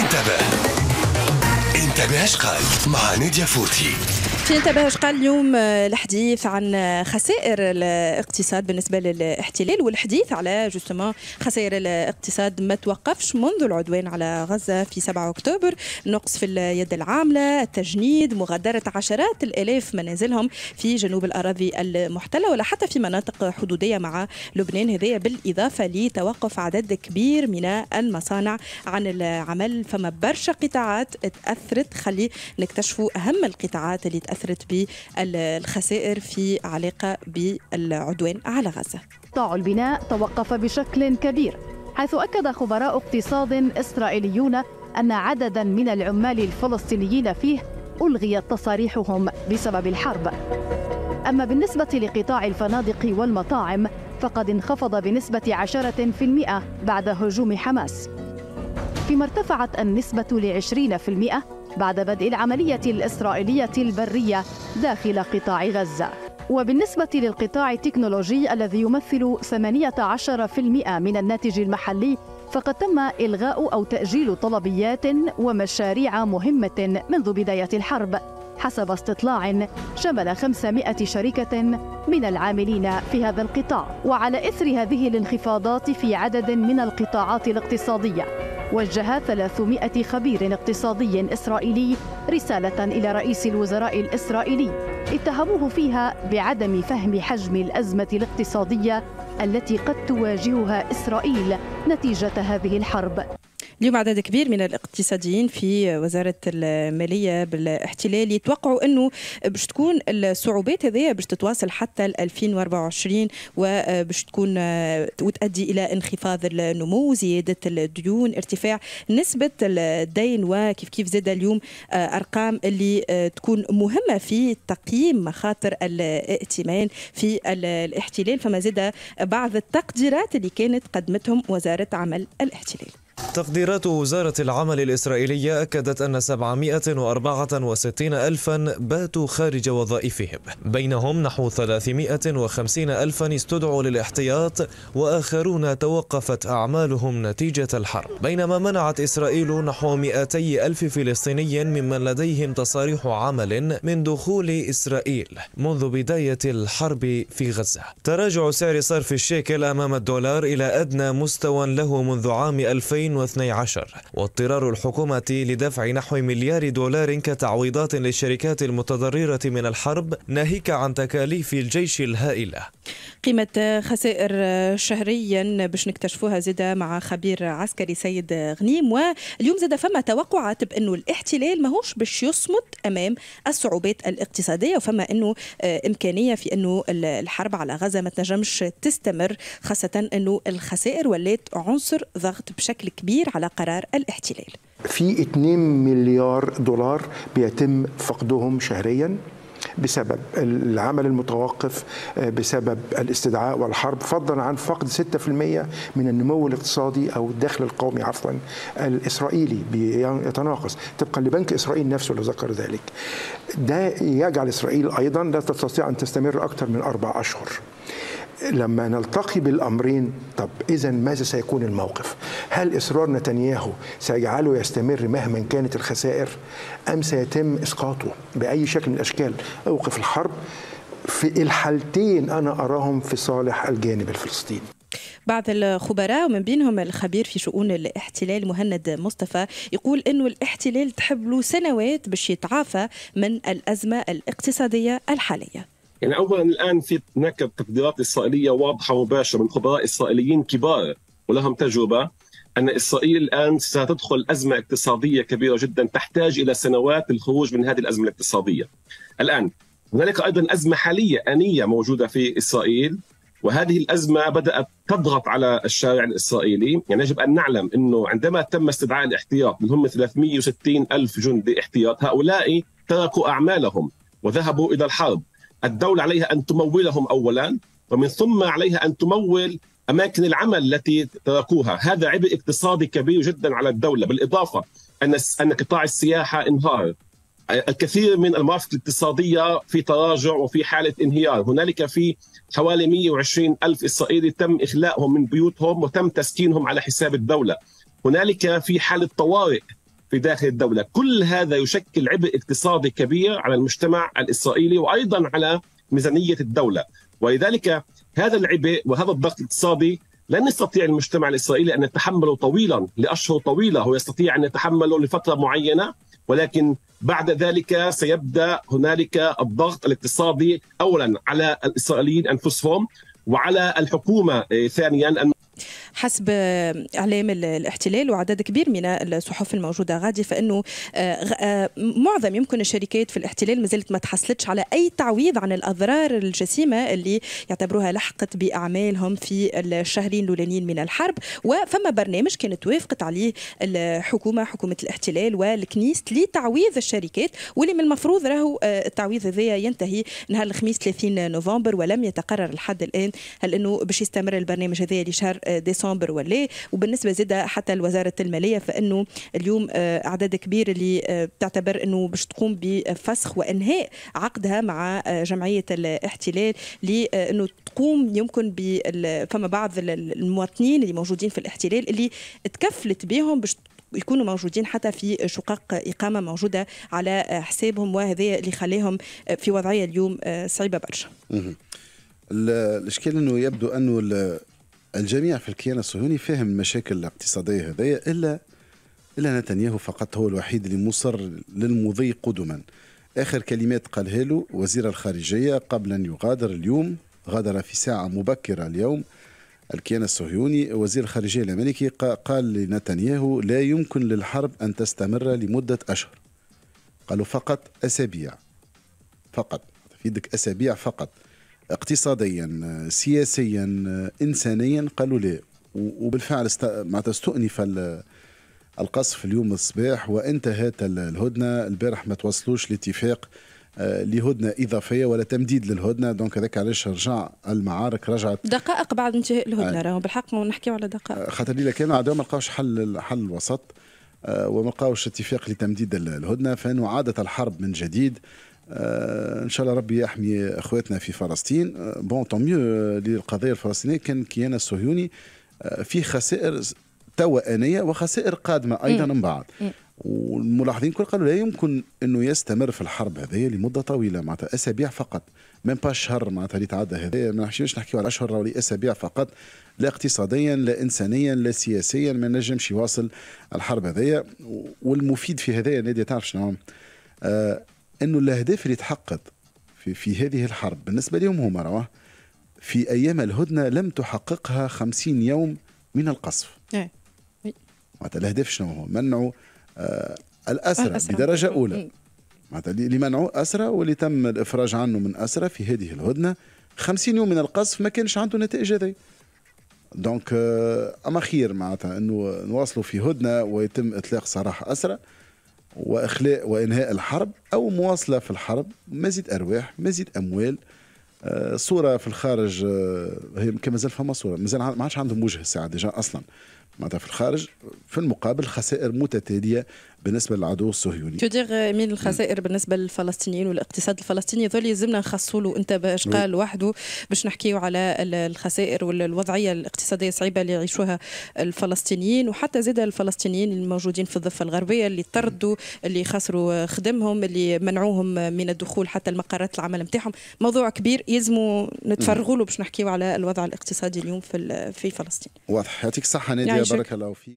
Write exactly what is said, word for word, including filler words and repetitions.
انتبه انتبه اش قال مع نادية فورتي. في انتبه اش قال اليوم الحديث عن خسائر الاقتصاد بالنسبه للاحتلال، والحديث على جوستومون خسائر الاقتصاد ما توقفش منذ العدوان على غزه في سبعة أكتوبر، نقص في اليد العامله، التجنيد، مغادره عشرات الالاف منازلهم في جنوب الاراضي المحتله ولا حتى في مناطق حدوديه مع لبنان، هذه بالاضافه لتوقف عدد كبير من المصانع عن العمل. فما برشا قطاعات تاثرت، خلي نكتشفوا اهم القطاعات اللي تاثرت بالخسائر في علاقه بالعدوان على غزه. قطاع البناء توقف بشكل كبير، حيث اكد خبراء اقتصاد اسرائيليون ان عددا من العمال الفلسطينيين فيه الغيت تصاريحهم بسبب الحرب. اما بالنسبه لقطاع الفنادق والمطاعم فقد انخفض بنسبه عشرة بالمئة بعد هجوم حماس، فيما ارتفعت النسبه لعشرين بالمئة بعد بدء العملية الإسرائيلية البرية داخل قطاع غزة. وبالنسبة للقطاع التكنولوجي الذي يمثل ثمانية عشر بالمئة من الناتج المحلي فقد تم إلغاء أو تأجيل طلبيات ومشاريع مهمة منذ بداية الحرب، حسب استطلاع شمل خمسمائة شركة من العاملين في هذا القطاع. وعلى إثر هذه الانخفاضات في عدد من القطاعات الاقتصادية، وجه ثلاثمائة خبير اقتصادي إسرائيلي رسالة إلى رئيس الوزراء الإسرائيلي اتهموه فيها بعدم فهم حجم الأزمة الاقتصادية التي قد تواجهها إسرائيل نتيجة هذه الحرب. اليوم عدد كبير من الاقتصاديين في وزارة المالية بالاحتلال يتوقعوا أنه باش تكون الصعوبات هذه باش تتواصل حتى ألفين وأربعة وعشرين وباش تكون وتؤدي إلى انخفاض النمو، زيادة الديون، ارتفاع نسبة الدين، وكيف كيف زاد اليوم أرقام اللي تكون مهمة في تقييم مخاطر الائتمان في الاحتلال. فما زاد بعض التقديرات اللي كانت قدمتهم وزارة عمل الاحتلال. تقديرات وزارة العمل الإسرائيلية أكدت أن سبعمائة وأربعة وستين ألفا باتوا خارج وظائفهم، بينهم نحو ثلاثمائة وخمسين ألفا استدعوا للاحتياط وآخرون توقفت أعمالهم نتيجة الحرب، بينما منعت إسرائيل نحو مئتي ألف فلسطيني ممن لديهم تصاريح عمل من دخول إسرائيل منذ بداية الحرب في غزة. تراجع سعر صرف الشيكل أمام الدولار إلى أدنى مستوى له منذ عام ألفين واثني عشر، واضطرار الحكومة لدفع نحو مليار دولار كتعويضات للشركات المتضررة من الحرب ناهيك عن تكاليف الجيش الهائلة. قيمة خسائر شهريا باش نكتشفوها زادة مع خبير عسكري سيد غنيم، واليوم زادة فما توقعات بأنه الاحتلال ماهوش باش يصمد أمام الصعوبات الاقتصادية، وفما أنه إمكانية في أنه الحرب على غزة ما تنجمش تستمر، خاصة أنه الخسائر ولات عنصر ضغط بشكل كبير على قرار الاحتلال. في اثنين مليار دولار بيتم فقدهم شهريا بسبب العمل المتوقف، بسبب الاستدعاء والحرب، فضلا عن فقد ستة بالمئة من النمو الاقتصادي أو الدخل القومي عفوا الإسرائيلي بيتناقص طبقا لبنك إسرائيل نفسه اللي ذكر ذلك. ده يجعل إسرائيل أيضا لا تستطيع أن تستمر أكثر من أربع أشهر. لما نلتقي بالأمرين، طب إذن ماذا سيكون الموقف؟ هل إصرار نتنياهو سيجعله يستمر مهما كانت الخسائر، أم سيتم إسقاطه بأي شكل من الأشكال؟ أوقف الحرب. في الحالتين أنا أراهم في صالح الجانب الفلسطيني. بعض الخبراء ومن بينهم الخبير في شؤون الاحتلال مهند مصطفى يقول انه الاحتلال تحب له سنوات باش يتعافى من الأزمة الاقتصادية الحالية. يعني اولا الان في هناك تقديرات اسرائيليه واضحه ومباشره من خبراء اسرائيليين كبار ولهم تجربه ان اسرائيل الان ستدخل ازمه اقتصاديه كبيره جدا تحتاج الى سنوات للخروج من هذه الازمه الاقتصاديه. الان هنالك ايضا ازمه حاليه انيه موجوده في اسرائيل، وهذه الازمه بدات تضغط على الشارع الاسرائيلي. يعني يجب ان نعلم انه عندما تم استدعاء الاحتياط اللي هم ثلاثمائة وستين ألف جندي احتياط، هؤلاء تركوا اعمالهم وذهبوا الى الحرب. الدولة عليها أن تمولهم أولا، ومن ثم عليها أن تمول أماكن العمل التي تركوها. هذا عبء اقتصادي كبير جدا على الدولة، بالإضافة أن أن قطاع السياحة انهار، الكثير من المرافق الاقتصادية في تراجع وفي حالة انهيار. هنالك في حوالي مئة وعشرين ألف إسرائيلي تم إخلاءهم من بيوتهم وتم تسكينهم على حساب الدولة. هنالك في حالة طوارئ في داخل الدولة. كل هذا يشكل عبء اقتصادي كبير على المجتمع الإسرائيلي وأيضا على ميزانية الدولة، ولذلك هذا العبء وهذا الضغط الاقتصادي لن يستطيع المجتمع الإسرائيلي أن يتحمله طويلا لأشهر طويلة. هو يستطيع أن يتحمله لفترة معينة، ولكن بعد ذلك سيبدأ هنالك الضغط الاقتصادي أولا على الإسرائيليين أنفسهم وعلى الحكومة ثانيا. حسب إعلام الاحتلال وعدد كبير من الصحف الموجودة غادي، فإنه معظم يمكن الشركات في الاحتلال ما زالت ما تحصلتش على أي تعويض عن الأضرار الجسيمة اللي يعتبروها لحقت بأعمالهم في الشهرين الأولانيين من الحرب. وفما برنامج كانت وافقت عليه الحكومة، حكومة الاحتلال والكنيست، لتعويض الشركات، واللي من المفروض راهو التعويض هذا ينتهي نهار الخميس ثلاثين نوفمبر، ولم يتقرر لحد الآن هل إنه باش يستمر البرنامج هذا لشهر ديسمبر ولا. وبالنسبه زاد حتى وزاره الماليه، فانه اليوم اعداد كبير اللي بتعتبر انه باش تقوم بفسخ وانهاء عقدها مع جمعيه الاحتلال لانه تقوم يمكن ب فما بعض المواطنين اللي موجودين في الاحتلال اللي تكفلت بهم باش يكونوا موجودين حتى في شقق إقامة موجودة على حسابهم، وهذا اللي خليهم في وضعية اليوم صعيبة برشا. الإشكال أنه يبدو أنه الجميع في الكيان الصهيوني فاهم المشاكل الاقتصادية هذه، إلا إلا نتنياهو فقط هو الوحيد اللي مصر للمضي قدما. آخر كلمات قالها له وزير الخارجية قبل أن يغادر اليوم، غادر في ساعة مبكرة اليوم الكيان الصهيوني، وزير الخارجية الأمريكي قال لنتنياهو لا يمكن للحرب أن تستمر لمدة أشهر، قالوا فقط أسابيع، فقط في يدك أسابيع فقط، اقتصاديا سياسيا إنسانيا قالوا لا. وبالفعل است... معناتها استؤنف القصف اليوم الصباح وانتهت الهدنة. البارح ما توصلوش لاتفاق لهدنة إضافية ولا تمديد للهدنة، دونك هذاك علاش رجع المعارك رجعت دقائق بعد انتهاء الهدنة. راهو بالحق نحكيو على دقائق، خاطر ليلة كاملة عادوا ما لقاوش حل حل وسط وما لقاوش اتفاق لتمديد الهدنة، فإنه عادت الحرب من جديد. آه ان شاء الله ربي يحمي اخواتنا في فلسطين. آه بون طون ميو للقضيه الفلسطينيه. كان الكيان الصهيوني آه فيه خسائر توا انيه وخسائر قادمه ايضا من بعد، والملاحظين كل قالوا لا يمكن انه يستمر في الحرب هذه لمده طويله، معناتها اسابيع فقط، من با شهر معناتها اللي تعدى هذا. ما نحكيوش نحكيو على اشهر ولا اسابيع فقط، لا اقتصاديا لا انسانيا لا سياسيا ما نجمش يواصل الحرب هذه. والمفيد في هذا نادي تعرف شنو؟ آه انه الاهداف اللي تحققت في في هذه الحرب بالنسبه لهم هما رواه في ايام الهدنه لم تحققها خمسين يوم من القصف. اي معناتها الاهداف شنو هو؟ منعوا آه الاسرى بدرجه اولى، معناتها اللي منعوا اسرى واللي تم الافراج عنه من اسرى في هذه الهدنه خمسين يوم من القصف ما كانش عنده نتائج هذه. دونك آه اما خير معناتها انه نواصلوا في هدنه ويتم اطلاق سراح اسرى واخلاء وانهاء الحرب، او مواصله في الحرب، مزيد ارواح مزيد اموال. آه صوره في الخارج آه هي كما زال فما صوره مازال ما عادش عندهم وجه الساعه ديجا اصلا، معناتها في الخارج في المقابل خسائر متتاليه بالنسبه للعدو الصهيوني. تدير مين الخسائر بالنسبه للفلسطينيين والاقتصاد الفلسطيني ذول يلزمنا نخصوا له انت باش قال وحده باش نحكيو على الخسائر والوضعيه الاقتصاديه الصعيبه اللي يعيشوها الفلسطينيين، وحتى زاد الفلسطينيين الموجودين في الضفه الغربيه اللي طردوا، اللي خسروا خدمهم، اللي منعوهم من الدخول حتى المقرات العمل نتاعهم. موضوع كبير يلزموا نتفرغوا له باش نحكيو على الوضع الاقتصادي اليوم في في فلسطين. واضح. يعطيك الصحه ناديه، بارك الله فيك.